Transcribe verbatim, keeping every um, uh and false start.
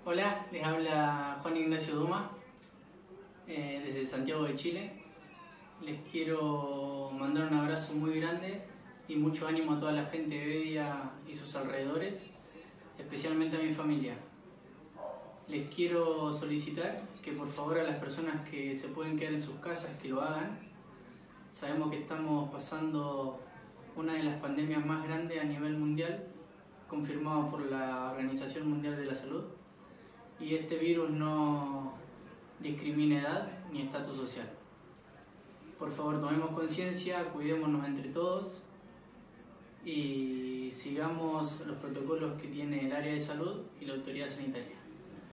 Hola, les habla Juan Ignacio Duma, eh, desde Santiago de Chile. Les quiero mandar un abrazo muy grande y mucho ánimo a toda la gente de Bedia y sus alrededores, especialmente a mi familia. Les quiero solicitar que por favor a las personas que se pueden quedar en sus casas que lo hagan. Sabemos que estamos pasando una de las pandemias más grandes a nivel mundial, confirmado por la Organización Mundial de la Salud, y este virus no discrimina edad ni estatus social. Por favor, tomemos conciencia, cuidémonos entre todos y sigamos los protocolos que tiene el área de salud y la autoridad sanitaria.